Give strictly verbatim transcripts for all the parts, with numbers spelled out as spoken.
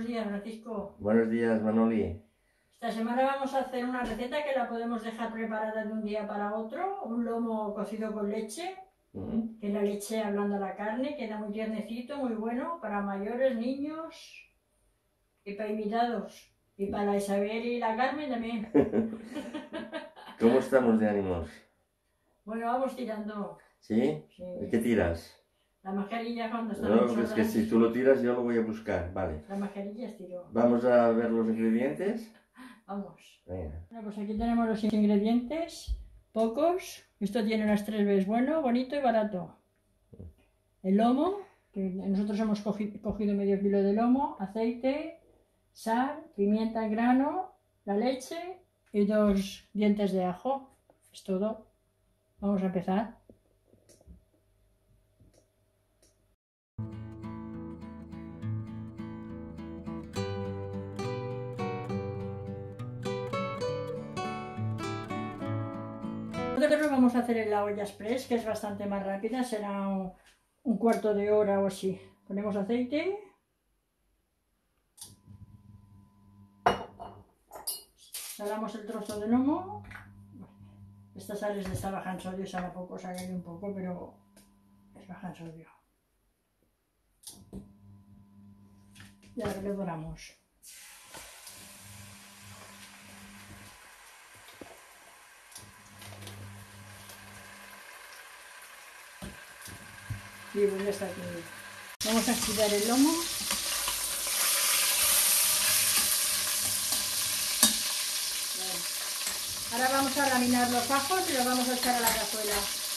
días, Francisco. Buenos días, Manoli. Esta semana vamos a hacer una receta que la podemos dejar preparada de un día para otro. Un lomo cocido con leche, Mm. que la leche ablanda la carne, queda muy tiernecito, muy bueno para mayores, niños y para invitados. Y para Isabel y la Carmen también. ¿Cómo estamos de ánimos? Bueno, vamos tirando. ¿Sí? Sí. ¿De qué tiras? La mascarilla cuando están No, solas. es que si tú lo tiras yo lo voy a buscar, vale. La mascarilla estiro. Vamos a ver los ingredientes. Vamos. Venga. Bueno, pues aquí tenemos los ingredientes, pocos. Esto tiene unas tres veces bueno, bonito y barato. El lomo, que nosotros hemos cogido, cogido medio kilo de lomo, aceite, sal, pimienta en grano, la leche y dos dientes de ajo. Es todo. Vamos a empezar. Nosotros lo vamos a hacer en la olla express, que es bastante más rápida, será un, un cuarto de hora o así. Ponemos aceite. Salamos el trozo de lomo. Esta sal es de esta baja en sodio, esa a poco, sacarle un poco, pero es baja en sodio. Y ahora le doramos. Y bueno, ya está aquí. Vamos a estirar el lomo. Bien. Ahora vamos a laminar los ajos y los vamos a echar a la cazuela.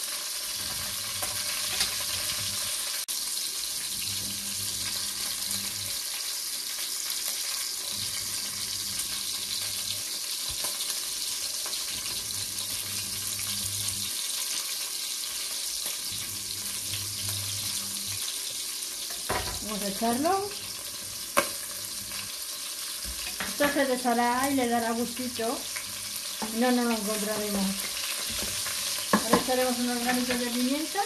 Vamos a echarlo. Esto se deshará y le dará gustito. No, no lo encontraremos. Ahora echaremos unos granitos de pimienta.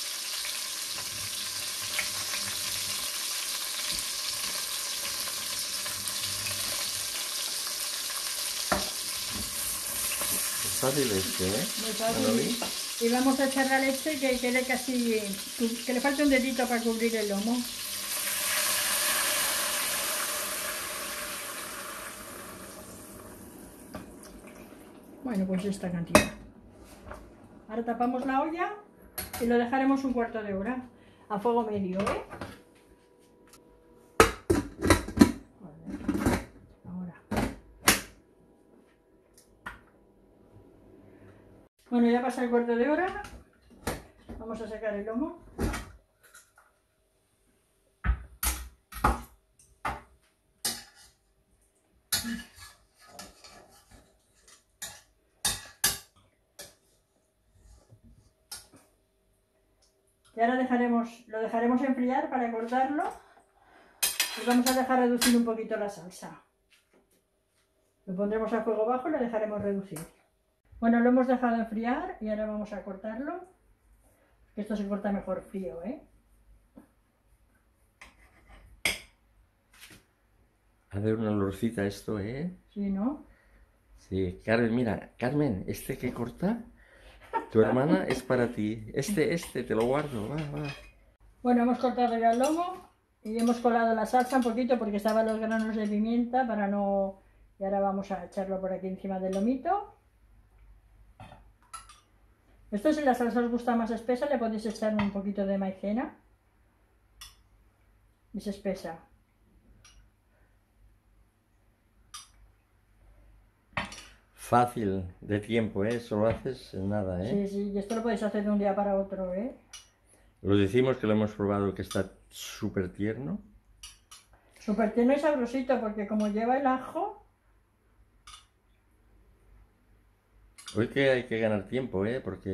Es fácil este, ¿eh? Muy fácil. Manoli. Y vamos a echar la leche que quede casi, que le falte un dedito para cubrir el lomo. Bueno, pues esta cantidad. Ahora tapamos la olla y lo dejaremos un cuarto de hora a fuego medio, ¿eh? Ahora. Bueno, ya pasa el cuarto de hora. Vamos a sacar el lomo. Y ahora dejaremos, lo dejaremos enfriar para cortarlo y vamos a dejar reducir un poquito la salsa. Lo pondremos a fuego bajo y lo dejaremos reducir. Bueno, lo hemos dejado enfriar y ahora vamos a cortarlo. Esto se corta mejor frío, ¿eh? Hace una olorcita esto, ¿eh? Sí, ¿no? Sí, Carmen, mira, Carmen, este que corta, tu hermana es para ti. Este, este, te lo guardo, va, va. Bueno, hemos cortado ya el lomo y hemos colado la salsa un poquito porque estaban los granos de pimienta para no... Y ahora vamos a echarlo por aquí encima del lomito. Esto, si la salsa os gusta más espesa, le podéis echar un poquito de maicena. Y se espesa. Fácil de tiempo, ¿eh? Eso lo haces en nada, ¿eh? Sí, sí, y esto lo podéis hacer de un día para otro, ¿eh? Lo decimos que lo hemos probado, que está súper tierno. Súper tierno y sabrosito, porque como lleva el ajo... Hoy que hay que ganar tiempo, ¿eh? Porque...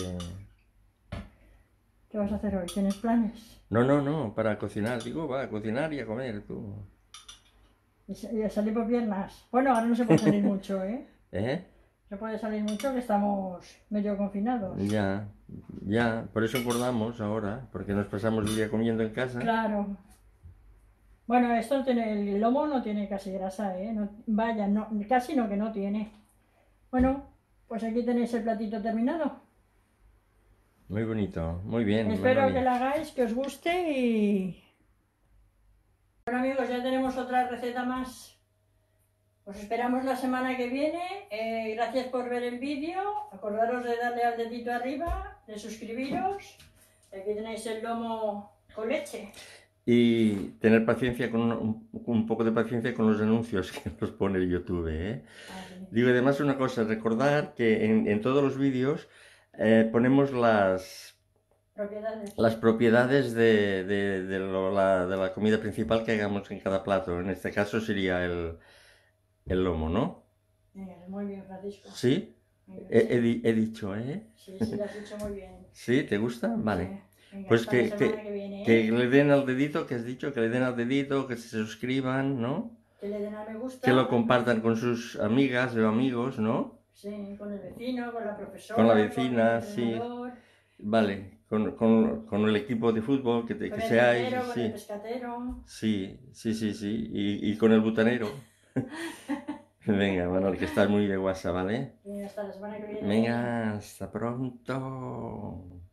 ¿Qué vas a hacer hoy? ¿Tienes planes? No, no, no, para cocinar. Digo, va a cocinar y a comer, tú. Y a salir por piernas. Bueno, ahora no se puede salir mucho, ¿eh? ¿Eh? No puede salir mucho que estamos medio confinados. Ya, ya. Por eso engordamos ahora, porque nos pasamos el día comiendo en casa. Claro. Bueno, esto no tiene, el lomo no tiene casi grasa, ¿eh? No- vaya, no, casi no que no tiene. Bueno, pues aquí tenéis el platito terminado. Muy bonito, muy bien, Espero que Manoli. lo hagáis, que os guste y... Bueno amigos, ya tenemos otra receta más. Os esperamos la semana que viene. Eh, gracias por ver el vídeo. Acordaros de darle al dedito arriba, de suscribiros. Aquí tenéis el lomo con leche. Y tener paciencia con un, un poco de paciencia con los anuncios que nos pone el YouTube, ¿eh? Así, Digo además una cosa, recordar que en, en todos los vídeos eh, ponemos las, propiedades. las propiedades de, de- de lo- la, de la comida principal que hagamos en cada plato. En este caso sería el, el lomo, ¿no? Venga, muy bien, Francisco. ¿Sí? Venga, He, he sí. di- he dicho, ¿eh? Sí, sí, lo has hecho muy bien. ¿Sí? ¿Te gusta? Vale. Sí. Venga, Pues hasta la que, semana que, que viene, que ¿eh? le den al dedito, que has dicho, que le den al dedito, que se suscriban, ¿no? Que le den a me Que lo gusta. compartan con sus amigas o amigos, ¿no? Sí, con el vecino, con la Con la profesora, con el vecina, sí. entrenador, Vale, con, con- con el equipo de fútbol que, te- con que el seáis, tendero, con el sí. pescatero. Sí, sí, sí, sí. Y, y con el butanero. Venga, Manuel, que estás muy de guasa, ¿vale? Y hasta la semana que viene. Venga, hasta pronto.